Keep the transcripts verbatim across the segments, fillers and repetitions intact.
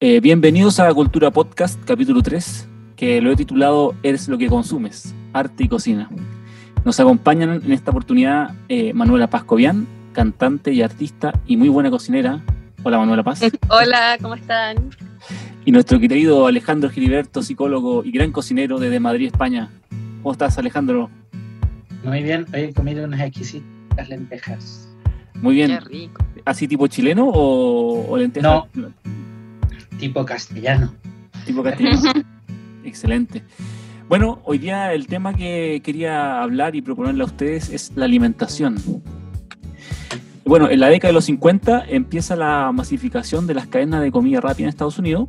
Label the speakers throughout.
Speaker 1: Eh, bienvenidos a Cultura Podcast, capítulo tres, que lo he titulado Eres lo que consumes, arte y cocina. Nos acompañan en esta oportunidad eh, Manuela Paz Cobian, cantante y artista y muy buena cocinera. Hola, Manuela Paz.
Speaker 2: Hola, ¿cómo están?
Speaker 1: Y nuestro querido Alejandro Giliberto, psicólogo y gran cocinero desde Madrid, España. ¿Cómo estás, Alejandro?
Speaker 3: Muy bien, hoy he comido unas exquisitas lentejas.
Speaker 1: Muy bien.
Speaker 2: Qué rico.
Speaker 1: ¿Así tipo chileno o, o lentejas?
Speaker 3: No, tipo castellano.
Speaker 1: Tipo castellano. Excelente. Bueno, hoy día el tema que quería hablar y proponerle a ustedes es la alimentación. Bueno, en la década de los cincuenta empieza la masificación de las cadenas de comida rápida en Estados Unidos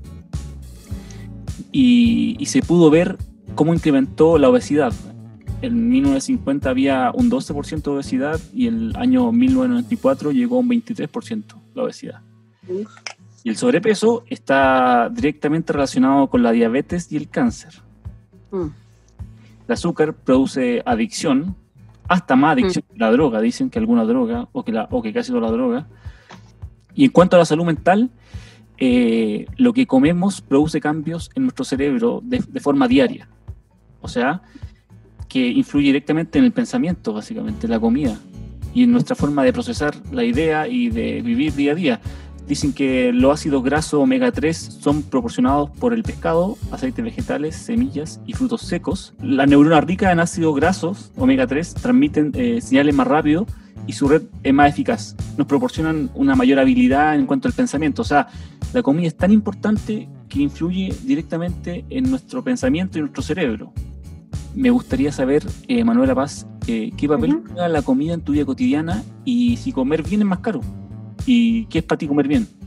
Speaker 1: y, y se pudo ver cómo incrementó la obesidad. En mil novecientos cincuenta había un doce por ciento de obesidad y en el año mil novecientos noventa y cuatro llegó a un veintitrés por ciento la obesidad. Uf. Y el sobrepeso está directamente relacionado con la diabetes y el cáncer. Mm. El azúcar produce adicción, hasta más adicción mm. que la droga, dicen que alguna droga, o que, la, o que casi toda la droga. Y en cuanto a la salud mental, eh, lo que comemos produce cambios en nuestro cerebro de, de forma diaria. O sea, que influye directamente en el pensamiento, básicamente, en la comida, y en nuestra forma de procesar la idea y de vivir día a día. Dicen que los ácidos grasos omega tres son proporcionados por el pescado, aceites vegetales, semillas y frutos secos. Las neuronas ricas en ácidos grasos omega tres transmiten eh, señales más rápido y su red es más eficaz. Nos proporcionan una mayor habilidad en cuanto al pensamiento. O sea, la comida es tan importante que influye directamente en nuestro pensamiento y nuestro cerebro. Me gustaría saber, eh, Manuela Paz, eh, qué papel juega uh-huh. la comida en tu vida cotidiana y si comer bien es más caro. ¿Y qué es para ti comer bien?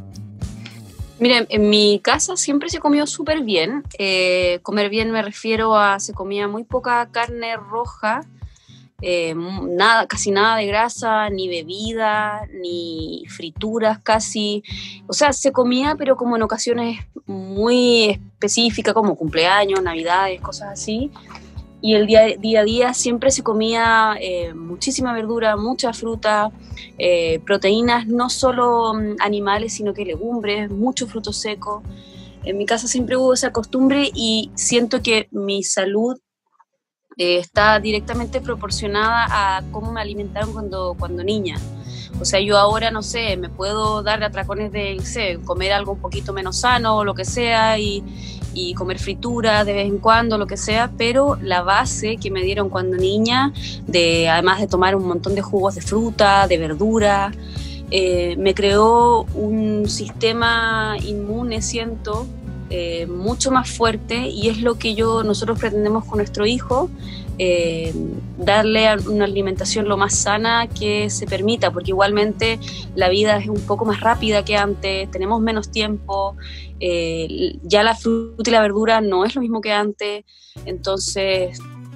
Speaker 2: Miren, en mi casa siempre se comió súper bien. Eh, comer bien me refiero a se comía muy poca carne roja, eh, nada, casi nada de grasa, ni bebida, ni frituras casi. O sea, se comía, pero como en ocasiones muy específicas, como cumpleaños, navidades, cosas así. Y el día, día a día siempre se comía eh, muchísima verdura, mucha fruta, eh, proteínas, no solo um, animales, sino que legumbres, mucho fruto seco. En mi casa siempre hubo esa costumbre y siento que mi salud eh, está directamente proporcionada a cómo me alimentaron cuando, cuando niña. O sea, yo ahora, no sé, me puedo dar atracones de, no sé, comer algo un poquito menos sano o lo que sea y... y comer fritura de vez en cuando, lo que sea, pero la base que me dieron cuando niña, de, además de tomar un montón de jugos de fruta, de verdura, eh, me creó un sistema inmune, siento, eh, mucho más fuerte, y es lo que yo nosotros pretendemos con nuestro hijo, eh, darle una alimentación lo más sana que se permita, porque igualmente la vida es un poco más rápida que antes, tenemos menos tiempo, eh, ya la fruta y la verdura no es lo mismo que antes, entonces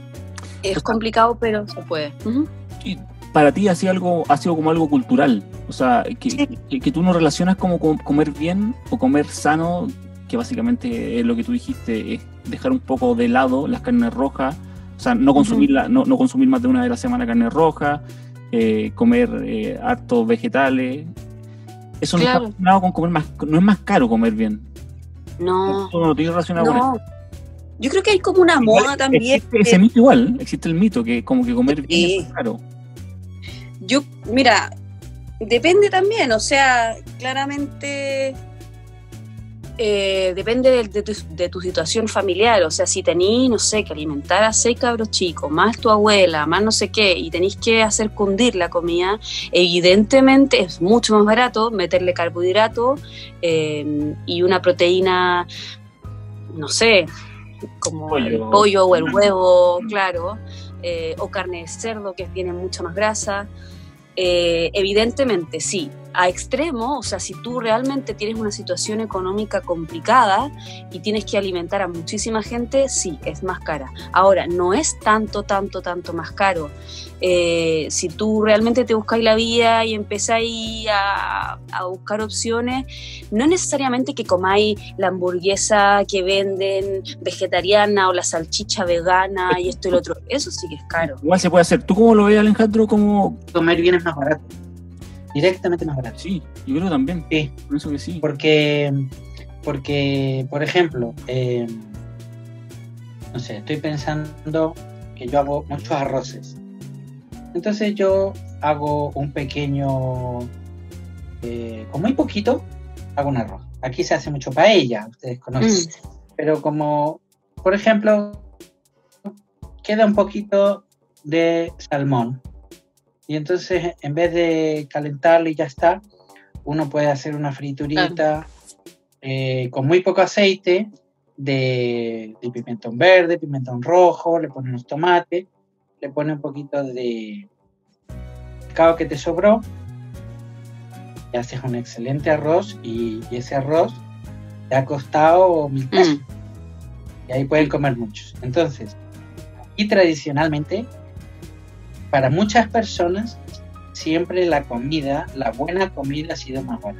Speaker 2: es complicado, pero se puede. Uh-huh.
Speaker 1: Y para ti ha sido, algo, ha sido como algo cultural, o sea, que, sí. que, que tú no relacionas como comer bien o comer sano, que básicamente es lo que tú dijiste, es dejar un poco de lado las carnes rojas. O sea, no consumir, uh-huh. la, no, no consumir más de una vez a la semana carne roja, eh, comer eh, hartos vegetales. Eso claro. no está relacionado con comer más, no es más caro comer bien.
Speaker 2: No.
Speaker 1: Eso no tiene relacionado
Speaker 2: no.
Speaker 1: con eso.
Speaker 2: Yo creo que hay como una igual, moda también.
Speaker 1: Existe ese mito igual, existe el mito que como que comer bien
Speaker 2: sí.
Speaker 1: es más caro.
Speaker 2: Yo, mira, depende también, o sea, claramente... Eh, depende de, de, tu, de tu situación familiar, o sea, si tenís, no sé, que alimentar a seis cabros chicos, más tu abuela, más no sé qué, y tenés que hacer cundir la comida, evidentemente es mucho más barato meterle carbohidratos eh, y una proteína, no sé, como pollo. el pollo o el huevo, claro, eh, o carne de cerdo que tiene mucha más grasa. Eh, evidentemente sí, a extremo, o sea, si tú realmente tienes una situación económica complicada y tienes que alimentar a muchísima gente, sí, es más cara. Ahora, no es tanto, tanto, tanto más caro. Eh, si tú realmente te buscáis la vida y empezáis a, a buscar opciones, no necesariamente que comáis la hamburguesa que venden vegetariana o la salchicha vegana y esto y lo otro, eso sí que es caro.
Speaker 1: Igual se puede hacer. ¿Tú cómo lo ves, Alejandro? ¿Cómo...
Speaker 3: Comer bien es más barato. Directamente más barato.
Speaker 1: Sí, yo creo también.
Speaker 3: Sí.
Speaker 1: Pienso que sí.
Speaker 3: Porque porque, por ejemplo, eh, no sé, estoy pensando que yo hago muchos arroces. Entonces yo hago un pequeño, eh, con muy poquito, hago un arroz. Aquí se hace mucho paella, ustedes conocen. Mm. Pero como, por ejemplo, queda un poquito de salmón. Y entonces, en vez de calentarlo y ya está, uno puede hacer una friturita eh, con muy poco aceite de, de pimentón verde, pimentón rojo, le pone unos tomates, le pone un poquito de pescado que te sobró, y haces un excelente arroz, y, y ese arroz te ha costado mil pesos. Mm. Y ahí pueden comer muchos. Entonces, aquí tradicionalmente, para muchas personas, siempre la comida, la buena comida ha sido más buena.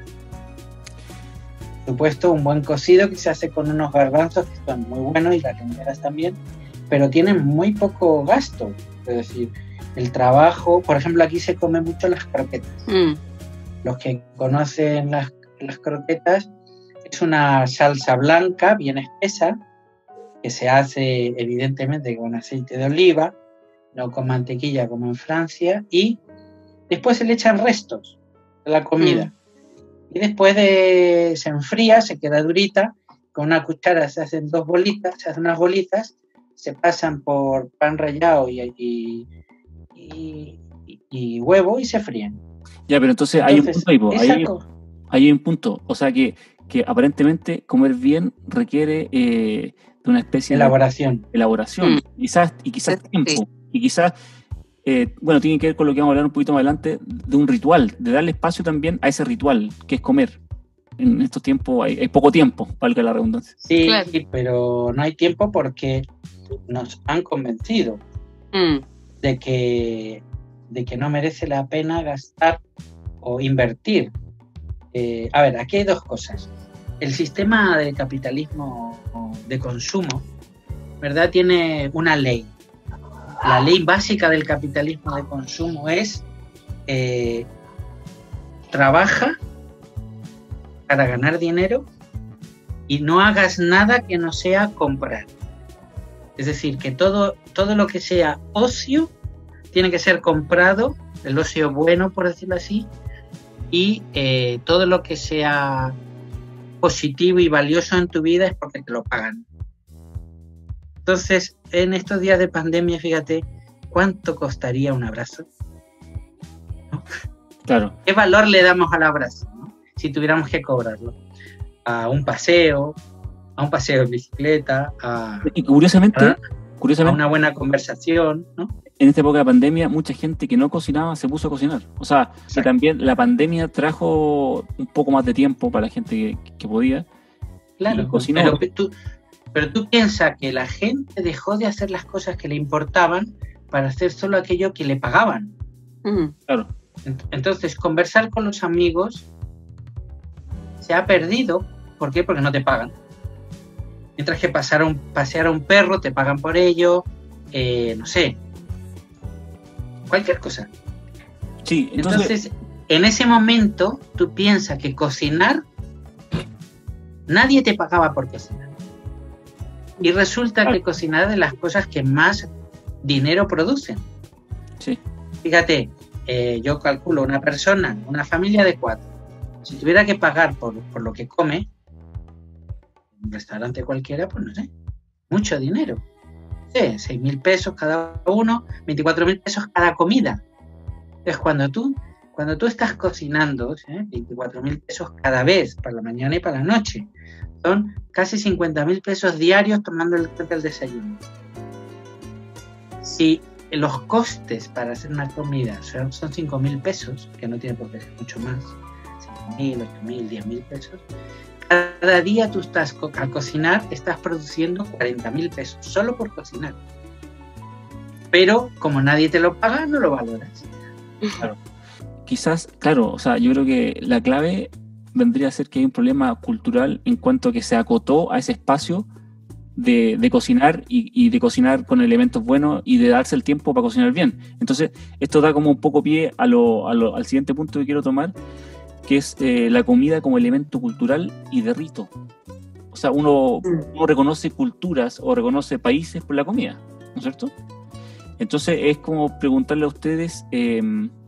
Speaker 3: Por supuesto, un buen cocido que se hace con unos garbanzos que son muy buenos y las lentejas también, pero tienen muy poco gasto. Es decir, el trabajo, por ejemplo, aquí se come mucho las croquetas. Mm. Los que conocen las, las croquetas, es una salsa blanca bien espesa que se hace evidentemente con aceite de oliva, no con mantequilla como en Francia, y después se le echan restos de la comida. Mm. Y después de, se enfría, se queda durita, con una cuchara se hacen dos bolitas, se hacen unas bolitas, se pasan por pan rallado y, y, y, y, y huevo y se fríen.
Speaker 1: Ya, pero entonces, entonces hay un punto ahí, hay, hay un punto, o sea que, que aparentemente comer bien requiere eh, de una especie
Speaker 3: elaboración.
Speaker 1: de elaboración, mm. quizás, y quizás sí. tiempo, y quizás Eh, bueno, tiene que ver con lo que vamos a hablar un poquito más adelante, de un ritual, de darle espacio también a ese ritual, que es comer. En estos tiempos hay, hay poco tiempo, valga la redundancia.
Speaker 3: Sí, claro. Pero no hay tiempo porque nos han convencido mm. de que, de que no merece la pena gastar o invertir. Eh, a ver, aquí hay dos cosas. El sistema de capitalismo de consumo, ¿verdad? Tiene una ley. La ley básica del capitalismo de consumo es eh, trabaja para ganar dinero y no hagas nada que no sea comprar. Es decir, que todo, todo lo que sea ocio tiene que ser comprado, el ocio bueno, por decirlo así, y eh, todo lo que sea positivo y valioso en tu vida es porque te lo pagan. Entonces, en estos días de pandemia, fíjate, ¿cuánto costaría un abrazo? ¿No?
Speaker 1: Claro.
Speaker 3: ¿Qué valor le damos al abrazo, ¿no? Si tuviéramos que cobrarlo? A un paseo, a un paseo en bicicleta, a,
Speaker 1: y curiosamente,
Speaker 3: a,
Speaker 1: curiosamente,
Speaker 3: a una buena conversación, ¿no?
Speaker 1: En esta época de pandemia, mucha gente que no cocinaba se puso a cocinar. O sea, que también la pandemia trajo un poco más de tiempo para la gente que, que podía.
Speaker 3: Claro, pero tú... Pero tú piensas que la gente dejó de hacer las cosas que le importaban para hacer solo aquello que le pagaban.
Speaker 1: Mm. Claro.
Speaker 3: Entonces, conversar con los amigos se ha perdido. ¿Por qué? Porque no te pagan. Mientras que pasar a un, pasear a un perro te pagan por ello, eh, no sé, cualquier cosa.
Speaker 1: Sí, entonces...
Speaker 3: entonces, en ese momento, tú piensas que cocinar, nadie te pagaba por cocinar. Y resulta que cocinar es de las cosas que más dinero producen.
Speaker 1: Sí.
Speaker 3: Fíjate, eh, yo calculo una persona, una familia de cuatro, si tuviera que pagar por, por lo que come, un restaurante cualquiera, pues no sé, mucho dinero. Sí, seis mil pesos cada uno, veinticuatro mil pesos cada comida. Entonces, cuando tú, cuando tú estás cocinando, ¿eh? veinticuatro mil pesos cada vez, para la mañana y para la noche, son casi cincuenta mil pesos diarios tomando el, el desayuno. Si los costes para hacer una comida son, son cinco mil pesos, que no tiene por qué ser mucho más, cinco mil, ocho mil, diez mil pesos, cada día tú estás, co- al cocinar, estás produciendo cuarenta mil pesos, solo por cocinar. Pero como nadie te lo paga, no lo valoras.
Speaker 1: Claro. Quizás, claro, o sea, yo creo que la clave vendría a ser que hay un problema cultural en cuanto a que se acotó a ese espacio de, de cocinar y, y de cocinar con elementos buenos y de darse el tiempo para cocinar bien. Entonces, esto da como un poco pie a lo, a lo, al siguiente punto que quiero tomar, que es eh, la comida como elemento cultural y de rito. o sea, uno, uno reconoce culturas o reconoce países por la comida, ¿no es cierto? Entonces es como preguntarle a ustedes, eh,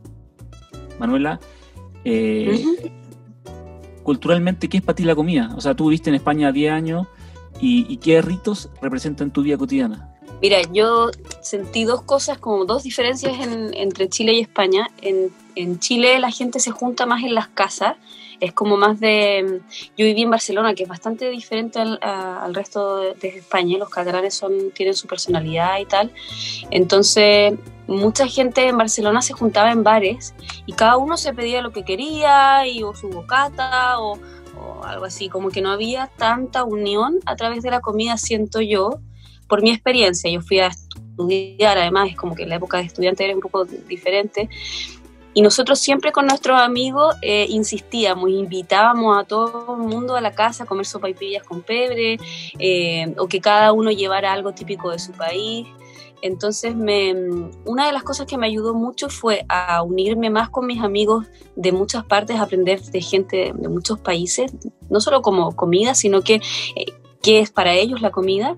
Speaker 1: Manuela, eh, uh-huh. culturalmente, ¿qué es para ti la comida? O sea, tú viviste en España diez años y, y ¿qué ritos representan tu vida cotidiana?
Speaker 2: Mira, yo sentí dos cosas, como dos diferencias en, entre Chile y España. En, en Chile la gente se junta más en las casas, es como más de... Yo viví en Barcelona, que es bastante diferente al, a, al resto de, de España. Los catalanes son, tienen su personalidad y tal. Entonces, mucha gente en Barcelona se juntaba en bares y cada uno se pedía lo que quería, y, o su bocata, o, o algo así. Como que no había tanta unión a través de la comida, siento yo, por mi experiencia. Yo fui a estudiar, además, es como que la época de estudiante era un poco diferente. Y nosotros siempre con nuestros amigos eh, insistíamos, invitábamos a todo el mundo a la casa a comer sopaipillas con pebre, eh, o que cada uno llevara algo típico de su país. Entonces, me, una de las cosas que me ayudó mucho fue a unirme más con mis amigos de muchas partes, a aprender de gente de muchos países, no solo como comida, sino que eh, qué es para ellos la comida.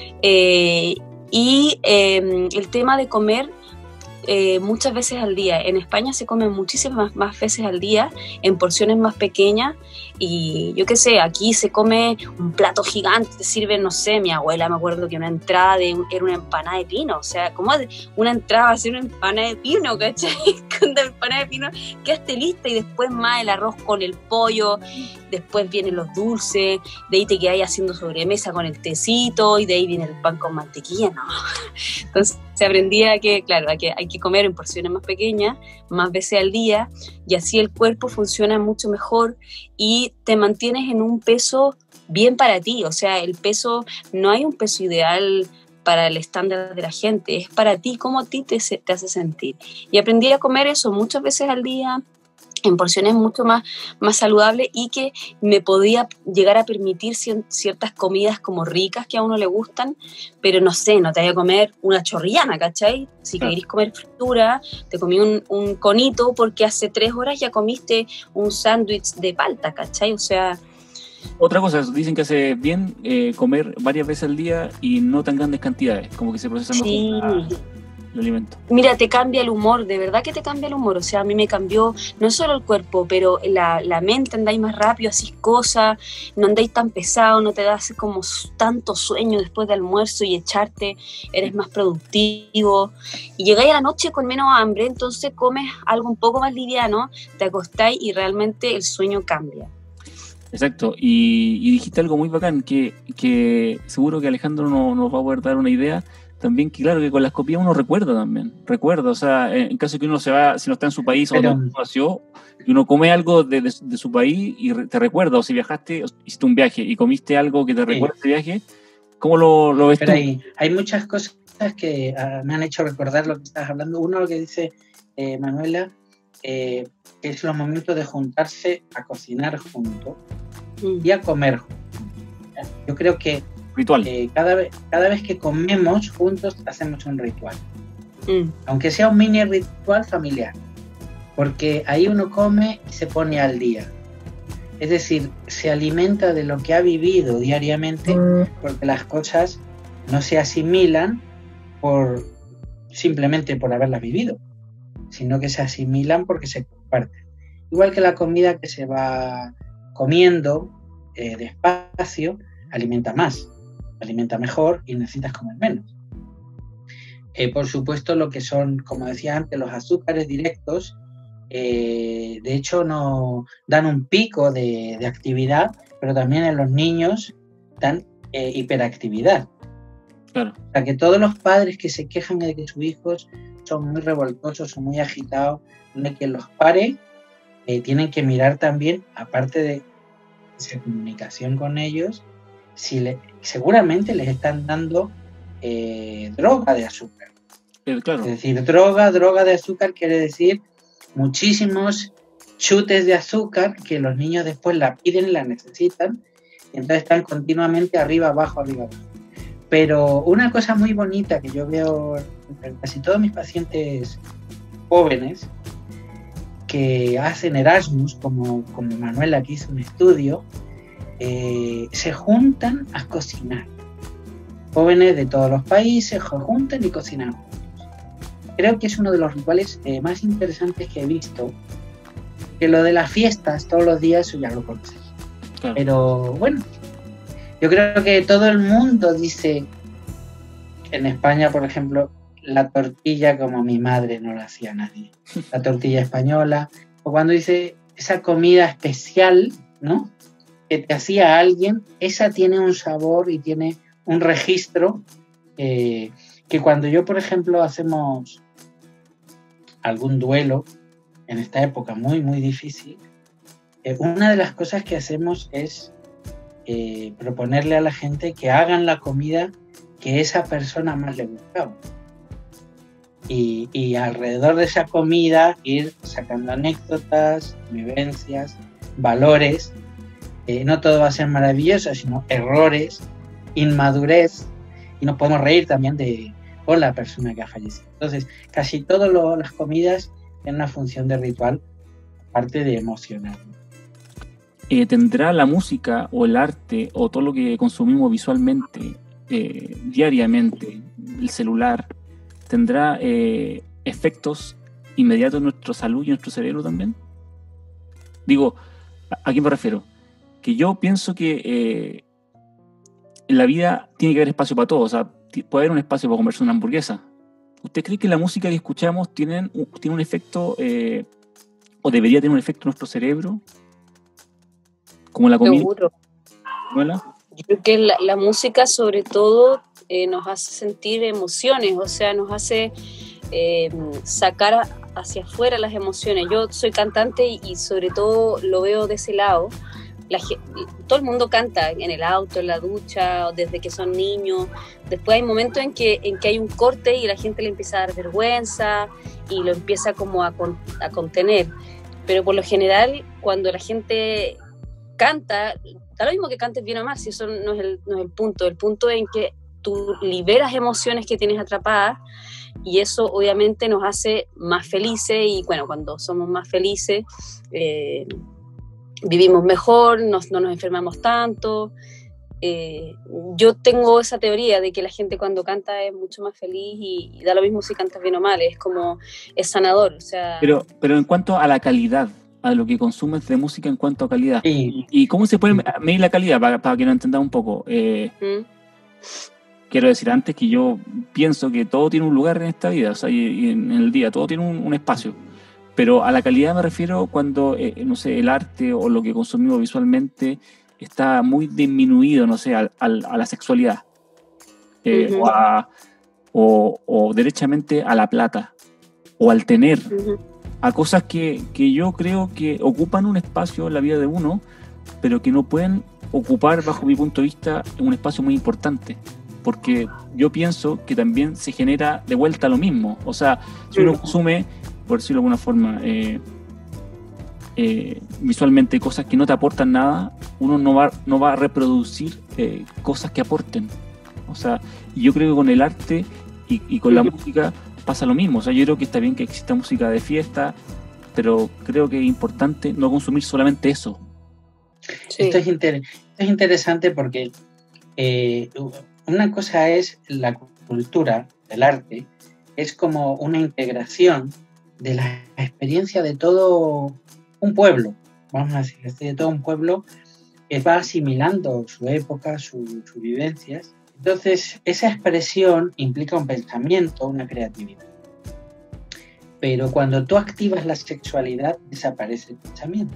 Speaker 2: Eh, y eh, el tema de comer Eh, muchas veces al día. En España se come muchísimas más veces al día, en porciones más pequeñas, y yo qué sé, aquí se come un plato gigante, te sirve, no sé, mi abuela me acuerdo que una entrada de, era una empanada de pino, o sea, ¿cómo una entrada va a ser una empanada de pino, cachai? Con la empanada de pino quedaste lista, y después más el arroz con el pollo, después vienen los dulces, de ahí te quedas haciendo sobremesa con el tecito, y de ahí viene el pan con mantequilla, no. Entonces se aprendía que, claro, hay que, hay que comer en porciones más pequeñas, más veces al día, y así el cuerpo funciona mucho mejor y te mantienes en un peso bien para ti. O sea, el peso, no hay un peso ideal para el estándar de la gente, es para ti, cómo a ti te, te hace sentir. Y aprendí a comer eso muchas veces al día, en porciones mucho más, más saludables, y que me podía llegar a permitir ciertas comidas como ricas que a uno le gustan, pero no sé, no te vaya a comer una chorrillana, ¿cachai? Si claro. querés comer fritura, te comí un, un conito porque hace tres horas ya comiste un sándwich de palta, ¿cachai? O sea...
Speaker 1: Otra cosa, dicen que hace bien eh, comer varias veces al día y no tan grandes cantidades, como que se procesa mejor
Speaker 2: sí.
Speaker 1: la, el alimento.
Speaker 2: Mira, te cambia el humor, de verdad que te cambia el humor. O sea, a mí me cambió no solo el cuerpo, pero la, la mente, andáis más rápido, hacís cosas, no andáis tan pesado, no te das como tanto sueño después del almuerzo y echarte, eres más productivo. Y llegáis a la noche con menos hambre, entonces comes algo un poco más liviano, te acostáis y realmente el sueño cambia.
Speaker 1: Exacto, y, y dijiste algo muy bacán, que, que seguro que Alejandro no, nos va a poder dar una idea también, que claro, que con las copias uno recuerda también, recuerda, o sea, en caso de que uno se va, si no está en su país Pero, o no nació, y uno come algo de, de, de su país y re, te recuerda, o si viajaste, hiciste un viaje y comiste algo que te recuerda sí. ese viaje, ¿cómo lo, lo ves
Speaker 3: Pero
Speaker 1: tú?
Speaker 3: Hay, hay muchas cosas que uh, me han hecho recordar lo que estás hablando. Uno, lo que dice eh, Manuela, eh, que es los momentos de juntarse a cocinar juntos mm. y a comer juntos. Yo creo que
Speaker 1: ritual.
Speaker 3: Eh, cada, vez, cada vez que comemos juntos hacemos un ritual, mm. aunque sea un mini ritual familiar, porque ahí uno come y se pone al día, es decir, se alimenta de lo que ha vivido diariamente, mm. porque las cosas no se asimilan por simplemente por haberlas vivido, sino que se asimilan porque se comparten. Igual que la comida que se va comiendo eh, despacio, alimenta más, alimenta mejor y necesitas comer menos. Eh, por supuesto, lo que son, como decía antes, los azúcares directos, eh, de hecho no dan un pico de, de actividad, pero también en los niños dan eh, hiperactividad.
Speaker 1: Claro.
Speaker 3: O sea, que todos los padres que se quejan de que sus hijos son muy revoltosos o muy agitados, no hay quien los pare, eh, tienen que mirar también, aparte de esa comunicación con ellos, si le, seguramente les están dando eh, droga de azúcar.
Speaker 1: Eh, claro.
Speaker 3: Es decir, droga, droga de azúcar quiere decir muchísimos chutes de azúcar que los niños después la piden, la necesitan, y entonces están continuamente arriba, abajo, arriba, abajo. Pero una cosa muy bonita que yo veo en casi todos mis pacientes jóvenes que hacen Erasmus, como, como Manuela, que hizo un estudio, eh, se juntan a cocinar. Jóvenes de todos los países se juntan y cocinan juntos. Creo que es uno de los rituales eh, más interesantes que he visto. Que lo de las fiestas todos los días, eso ya lo conoces. Claro. Pero bueno, yo creo que todo el mundo dice, en España, por ejemplo, la tortilla como mi madre no la hacía nadie. La tortilla española. O cuando dice esa comida especial, ¿no?, que te hacía alguien, esa tiene un sabor y tiene un registro eh, que cuando yo, por ejemplo, hacemos algún duelo en esta época muy, muy difícil, eh, una de las cosas que hacemos es eh, proponerle a la gente que hagan la comida que esa persona más le gustaba. Y, y alrededor de esa comida ir sacando anécdotas, vivencias, valores. Eh, no todo va a ser maravilloso, sino errores, inmadurez, y nos podemos reír también de con la persona que ha fallecido. Entonces, casi todas las comidas tienen una función de ritual, aparte de emocional.
Speaker 1: Eh, ¿Tendrá la música o el arte o todo lo que consumimos visualmente, eh, diariamente, el celular, tendrá eh, efectos inmediatos en nuestra salud y en nuestro cerebro también? Digo, ¿a, a qué me refiero? Que yo pienso que eh, en la vida tiene que haber espacio para todo. O sea, t- puede haber un espacio para comerse una hamburguesa. ¿Usted cree que la música que escuchamos tiene, tiene un efecto, eh, o debería tener un efecto en nuestro cerebro? Como la comida.
Speaker 2: Seguro.
Speaker 1: ¿Verdad?
Speaker 2: Yo creo que la, la música sobre todo eh, nos hace sentir emociones, o sea, nos hace eh, sacar a, hacia afuera las emociones. Yo soy cantante y, y sobre todo lo veo de ese lado. La, todo el mundo canta en el auto, en la ducha, desde que son niños. Después hay momentos en que, en que hay un corte y la gente le empieza a dar vergüenza y lo empieza como a, con, a contener. Pero por lo general, cuando la gente canta, da lo mismo que cantes bien o mal, si eso no es el, no es el punto. El punto es en que tú liberas emociones que tienes atrapadas y eso obviamente nos hace más felices y bueno, cuando somos más felices eh, vivimos mejor, no, no nos enfermamos tanto. Eh, yo tengo esa teoría de que la gente cuando canta es mucho más feliz y, y da lo mismo si cantas bien o mal, es como, es sanador, o sea...
Speaker 1: Pero, pero en cuanto a la calidad, a lo que consumes de música en cuanto a calidad,
Speaker 3: Sí.
Speaker 1: ¿y cómo se puede medir la calidad para, para que nos entendamos un poco? Eh, ¿Mm? Quiero decir antes que yo pienso que todo tiene un lugar en esta vida, o sea, y, y en el día, todo tiene un, un espacio. Pero a la calidad me refiero cuando, eh, no sé, el arte o lo que consumimos visualmente está muy disminuido, no sé, a, a, a la sexualidad. Eh, uh-huh. o, a, o, o derechamente a la plata. O al tener. Uh-huh. A cosas que, que yo creo que ocupan un espacio en la vida de uno, pero que no pueden ocupar, bajo mi punto de vista, un espacio muy importante. Porque yo pienso que también se genera de vuelta lo mismo. O sea, si uno consume, por decirlo de alguna forma, eh, eh, visualmente cosas que no te aportan nada, uno no va, no va a reproducir eh, cosas que aporten. O sea, y yo creo que con el arte y, y con la música pasa lo mismo. O sea, yo creo que está bien que exista música de fiesta, pero creo que es importante no consumir solamente eso.
Speaker 3: Sí. Esto, es inter- esto es interesante porque eh, una cosa es la cultura, el arte, es como una integración de la experiencia de todo un pueblo, vamos a decir, de todo un pueblo que va asimilando su época, su, sus vivencias. Entonces, esa expresión implica un pensamiento, una creatividad. Pero cuando tú activas la sexualidad, desaparece el pensamiento.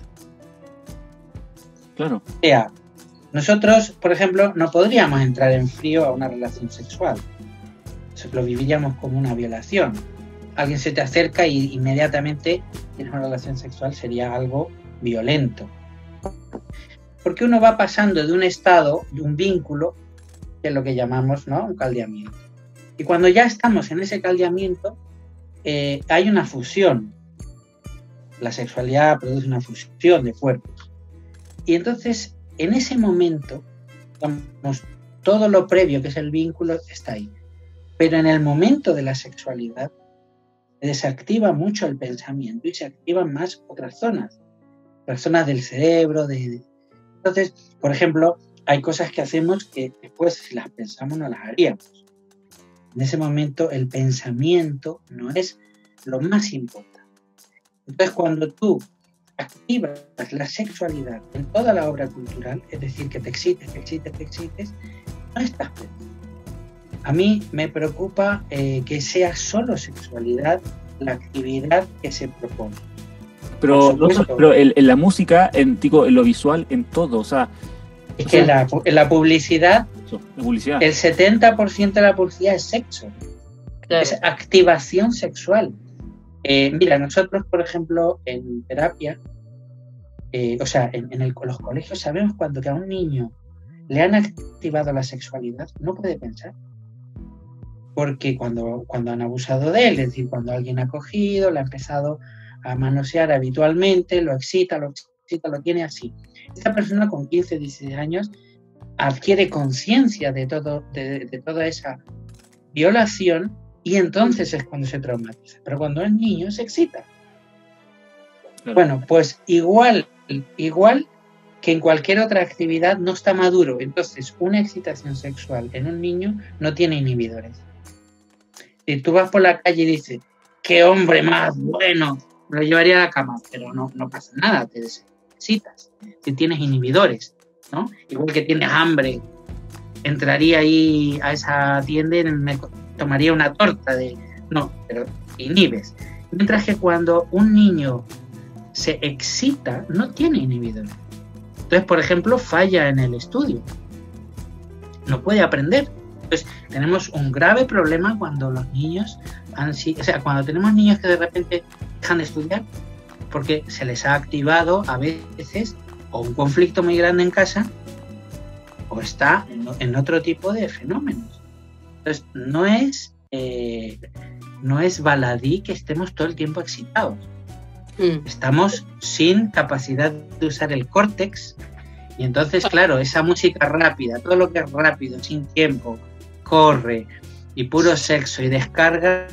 Speaker 1: Claro.
Speaker 3: O sea, nosotros, por ejemplo, no podríamos entrar en frío a una relación sexual. Eso lo viviríamos como una violación. Alguien se te acerca y inmediatamente tienes una relación sexual, sería algo violento. Porque uno va pasando de un estado, de un vínculo, que es lo que llamamos, ¿no?, un caldeamiento. Y cuando ya estamos en ese caldeamiento, eh, hay una fusión. La sexualidad produce una fusión de cuerpos. Y entonces, en ese momento, digamos, todo lo previo, que es el vínculo, está ahí. Pero en el momento de la sexualidad, se desactiva mucho el pensamiento y se activan más otras zonas, otras zonas del cerebro, de, Entonces, por ejemplo, hay cosas que hacemos que después, si las pensamos, no las haríamos. En ese momento, el pensamiento no es lo más importante. Entonces, cuando tú activas la sexualidad en toda la obra cultural, es decir, que te excites, te excites, te excites, no estás pensando. A mí me preocupa eh, que sea solo sexualidad la actividad que se propone.
Speaker 1: Pero, no, pero en, en la música, en, digo, en lo visual, en todo, o sea...
Speaker 3: Es
Speaker 1: o
Speaker 3: que
Speaker 1: sea,
Speaker 3: la, en la publicidad,
Speaker 1: eso, la publicidad,
Speaker 3: el setenta por ciento de la publicidad es sexo. Claro. Es activación sexual. Eh, mira, nosotros, por ejemplo, en terapia, eh, o sea, en, en el, los colegios sabemos cuando que a un niño le han activado la sexualidad, no puede pensar. Porque cuando, cuando han abusado de él, es decir, cuando alguien ha cogido, le ha empezado a manosear habitualmente, lo excita, lo excita, lo tiene así. Esta persona con quince, dieciséis años adquiere conciencia de, todo, de, de toda esa violación y entonces es cuando se traumatiza. Pero cuando es niño se excita. Claro. Bueno, pues igual, igual que en cualquier otra actividad no está maduro. Entonces, una excitación sexual en un niño no tiene inhibidores. Si tú vas por la calle y dices, ¡qué hombre más bueno! Lo llevaría a la cama, pero no, no pasa nada, te excitas. Si tienes inhibidores, ¿no? Igual que tienes hambre, entraría ahí a esa tienda y me tomaría una torta de... No, pero inhibes. Mientras que cuando un niño se excita, no tiene inhibidores. Entonces, por ejemplo, falla en el estudio. No puede aprender. Entonces, tenemos un grave problema cuando los niños han sido... O sea, cuando tenemos niños que de repente dejan de estudiar porque se les ha activado a veces o un conflicto muy grande en casa o está en, en otro tipo de fenómenos. Entonces, no es, eh, no es baladí que estemos todo el tiempo excitados. Mm. Estamos sin capacidad de usar el córtex y entonces, claro, esa música rápida, todo lo que es rápido, sin tiempo, corre y puro sexo y descarga,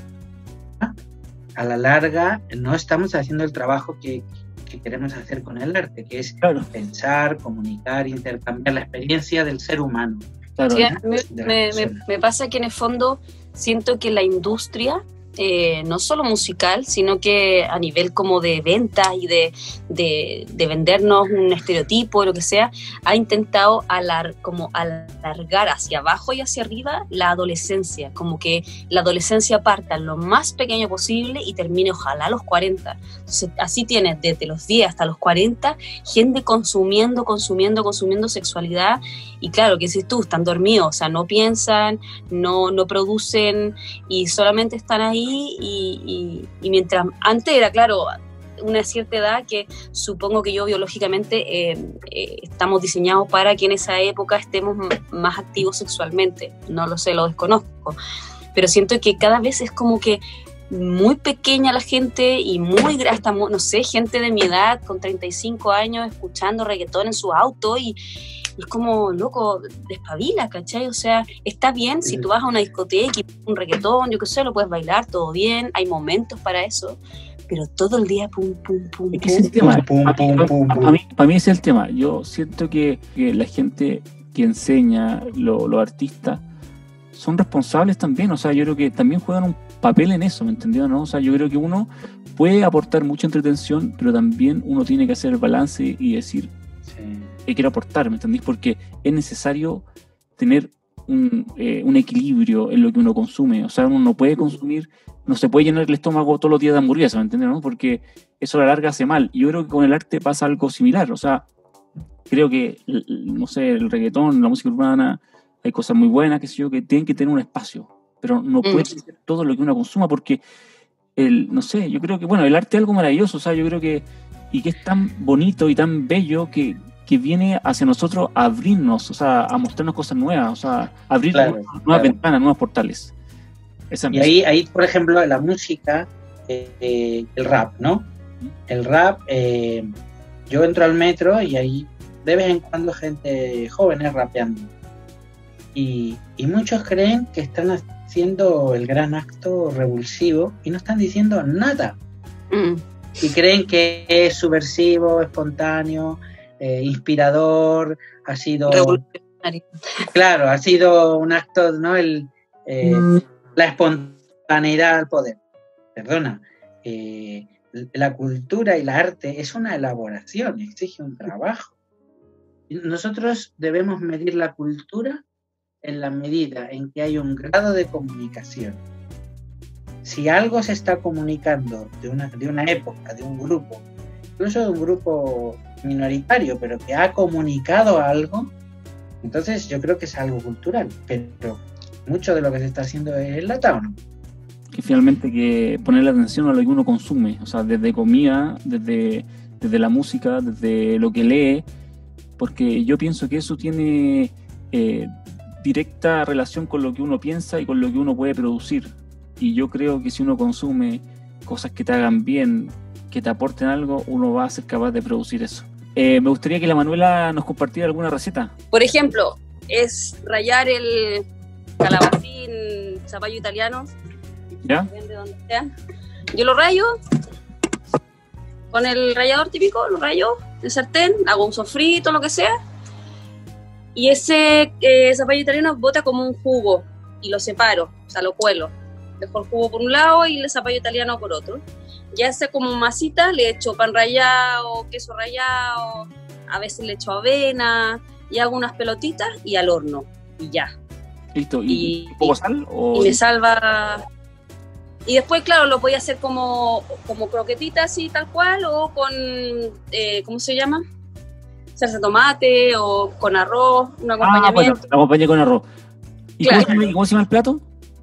Speaker 3: a la larga no estamos haciendo el trabajo que, que queremos hacer con el arte, que es claro. pensar, comunicar, intercambiar la experiencia del ser humano.
Speaker 2: Claro, sí, ¿no? me, me, me, me pasa que en el fondo siento que la industria, eh, no solo musical, sino que a nivel como de ventas y de, de, de vendernos un estereotipo, lo que sea, ha intentado alar, como alargar hacia abajo y hacia arriba la adolescencia, como que la adolescencia parta lo más pequeño posible y termine ojalá a los cuarenta. Entonces, así tienes desde los diez hasta los cuarenta gente consumiendo, consumiendo, consumiendo sexualidad y claro, que si tú están dormidos, o sea, no piensan, no, no producen y solamente están ahí y, y, y mientras antes era claro una cierta edad que supongo que yo biológicamente eh, eh, estamos diseñados para que en esa época estemos m- más activos sexualmente, no lo sé, lo desconozco, pero siento que cada vez es como que muy pequeña la gente y muy hasta, no sé, gente de mi edad con treinta y cinco años escuchando reggaetón en su auto y es como, loco, despabila, ¿cachai? O sea, está bien si tú vas a una discoteca y un reggaetón, yo qué sé, lo puedes bailar, todo bien, hay momentos para eso, pero todo el día pum, pum, pum,
Speaker 1: es que ese
Speaker 2: pum,
Speaker 1: tema,
Speaker 3: pum, pum, pum, pum, pum.
Speaker 1: Para mí, para mí ese es el tema. Yo siento que, que la gente que enseña, los lo artistas, son responsables también, o sea, yo creo que también juegan un papel en eso, ¿me entendió? ¿No? O sea, yo creo que uno puede aportar mucha entretención, pero también uno tiene que hacer el balance y decir, sí, que quiero aportar, ¿me entendís? Porque es necesario tener un, eh, un equilibrio en lo que uno consume, o sea, uno no puede consumir, no se puede llenar el estómago todos los días de hamburguesa, ¿me entiendes? ¿No? Porque eso a la larga hace mal, y yo creo que con el arte pasa algo similar, o sea, creo que, no sé, el reggaetón, la música urbana, hay cosas muy buenas, qué sé yo, que tienen que tener un espacio, pero no puede ser todo lo que uno consuma, porque, el, no sé, yo creo que, bueno, el arte es algo maravilloso, o sea, yo creo que, y que es tan bonito y tan bello que, que viene hacia nosotros a abrirnos, o sea, a mostrarnos cosas nuevas, o sea, a abrir
Speaker 3: claro,
Speaker 1: nuevas,
Speaker 3: claro.
Speaker 1: nuevas ventanas, nuevos portales. Esa
Speaker 3: y ahí, ahí, por ejemplo, la música, eh, eh, el rap, ¿no? El rap, eh, yo entro al metro y ahí de vez en cuando gente jóvenes rapeando. Y, y muchos creen que están haciendo el gran acto revulsivo y no están diciendo nada. Mm. Y creen que es subversivo, espontáneo, eh, inspirador, ha sido...
Speaker 2: Revolucionario.
Speaker 3: Claro, ha sido un acto, ¿no? El, eh, la espontaneidad al poder. Perdona, eh, la cultura y el arte es una elaboración, exige un trabajo. Nosotros debemos medir la cultura en la medida en que hay un grado de comunicación. Si algo se está comunicando de una, de una época, de un grupo, incluso de un grupo minoritario, pero que ha comunicado algo, entonces yo creo que es algo cultural, pero mucho de lo que se está haciendo es enlatado, ¿no?
Speaker 1: Que finalmente que ponerle atención a lo que uno consume, o sea, desde comida, desde, desde la música, desde lo que lee, porque yo pienso que eso tiene eh, directa relación con lo que uno piensa y con lo que uno puede producir. Y yo creo que si uno consume cosas que te hagan bien, que te aporten algo, uno va a ser capaz de producir eso. Eh, me gustaría que la Manuela nos compartiera alguna receta.
Speaker 2: Por ejemplo, es rallar el calabacín, zapallo italiano.
Speaker 1: ¿Ya?
Speaker 2: Depende de donde sea. Yo lo rayo con el rallador típico, lo rayo en sartén, hago un sofrito, lo que sea. Y ese eh, zapallo italiano bota como un jugo y lo separo, o sea, lo cuelo. Dejo el jugo por un lado y el zapallo italiano por otro. Ya sea como masita, le echo pan rallado, queso rallado, a veces le echo avena y hago unas pelotitas y al horno y ya.
Speaker 1: Listo. ¿Y,
Speaker 2: y,
Speaker 1: y poco sal? O...
Speaker 2: y me salva. Y después, claro, lo voy a hacer como, como croquetitas así tal cual o con, eh, ¿cómo se llama? Salsa de tomate o con arroz, un acompañamiento.
Speaker 1: Ah, bueno, acompañé con arroz. ¿Y
Speaker 2: claro.
Speaker 1: cómo, se llama, cómo se llama el plato?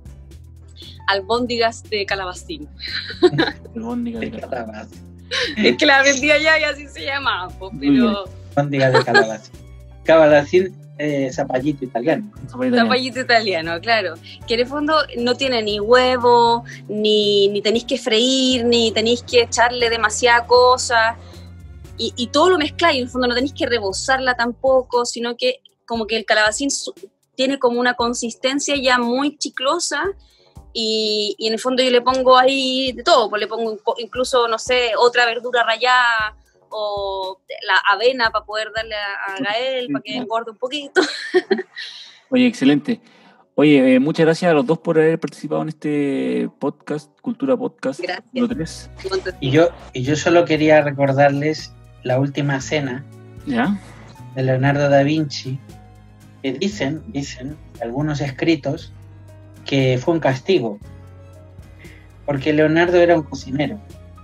Speaker 2: Albóndigas de calabacín.
Speaker 1: Albóndigas de calabacín.
Speaker 2: Es que la vendí allá y así se llama, pues, pero...
Speaker 3: Albóndigas de calabacín. Calabacín, eh, zapallito italiano.
Speaker 2: Zapallito italiano, claro. Que en el fondo no tiene ni huevo, ni, ni tenéis que freír, ni tenéis que echarle demasiada cosa. Y, y todo lo mezcláis, en el fondo no tenéis que rebozarla tampoco, sino que como que el calabacín tiene como una consistencia ya muy chiclosa. Y, y en el fondo yo le pongo ahí de todo, pues le pongo incluso, no sé, otra verdura rallada o la avena para poder darle a, a Gael, para que engorde un poquito.
Speaker 1: Oye, excelente. Oye, eh, muchas gracias a los dos por haber participado en este podcast, Cultura Podcast número tres.
Speaker 3: Y yo, y yo solo quería recordarles la última cena
Speaker 1: ¿Ya?
Speaker 3: de Leonardo da Vinci, que dicen, dicen algunos escritos, que fue un castigo, porque Leonardo era un cocinero.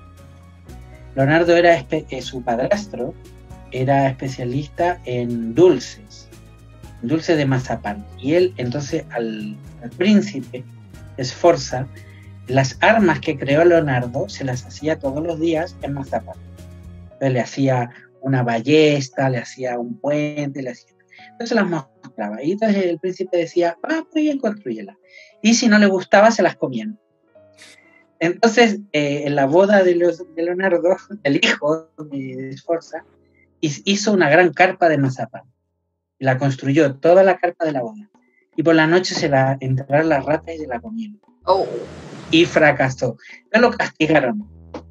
Speaker 3: Leonardo era, eh, su padrastro era especialista en dulces, dulces de mazapán, y él entonces al, al príncipe Sforza, las armas que creó Leonardo se las hacía todos los días en mazapán. Entonces le hacía una ballesta, le hacía un puente, le hacía... entonces las mostraba, y entonces el príncipe decía, ah, muy bien, construyela. Y si no le gustaba, se las comían. Entonces, eh, en la boda de, los, de Leonardo, el hijo de Sforza, hizo una gran carpa de mazapán. La construyó, toda la carpa de la boda. Y por la noche se la entraron las ratas y se la comieron.
Speaker 2: Oh.
Speaker 3: Y fracasó. Entonces lo castigaron.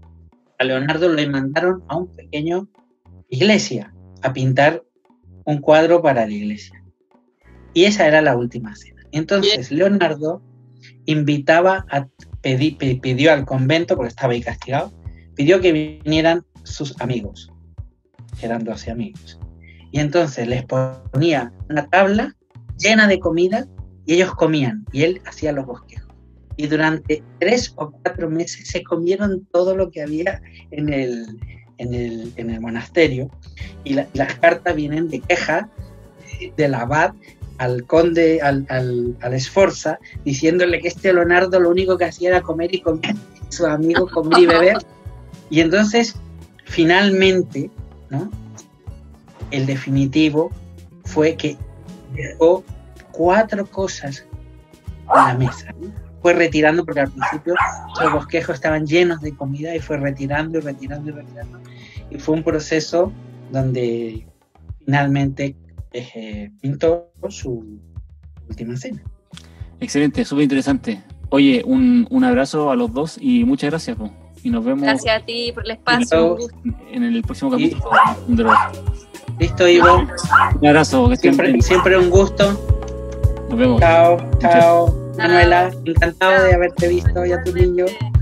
Speaker 3: A Leonardo lo mandaron a un pequeño iglesia a pintar un cuadro para la iglesia. Y esa era la última cena. Entonces Leonardo invitaba a pedir, pidió al convento, porque estaba ahí castigado, pidió que vinieran sus amigos, que eran doce amigos. Y entonces les ponía una tabla llena de comida y ellos comían, y él hacía los bosquejos. Y durante tres o cuatro meses se comieron todo lo que había en el, en el, en el monasterio. Y la, las cartas vienen de queja del abad al conde, al, al, al Sforza, diciéndole que este Leonardo lo único que hacía era comer y comer, y sus amigos comer y beber. Y entonces, finalmente, ¿no?, el definitivo fue que dejó cuatro cosas en la mesa, ¿no? Fue retirando, porque al principio los bosquejos estaban llenos de comida, y fue retirando y retirando y retirando. Y fue un proceso donde finalmente eh, pintó su última cena.
Speaker 1: Excelente, súper interesante. Oye, un, un abrazo a los dos y muchas gracias, po. Y nos vemos.
Speaker 2: Gracias a ti por el espacio.
Speaker 1: En el próximo capítulo. Y...
Speaker 3: Listo, Ivo.
Speaker 1: Un abrazo. Que estén
Speaker 3: Siempre,
Speaker 1: bien.
Speaker 3: siempre un gusto.
Speaker 1: Nos vemos.
Speaker 3: Chao, chao.
Speaker 2: Chao.
Speaker 3: Manuela, encantado de haberte visto y a tu niño.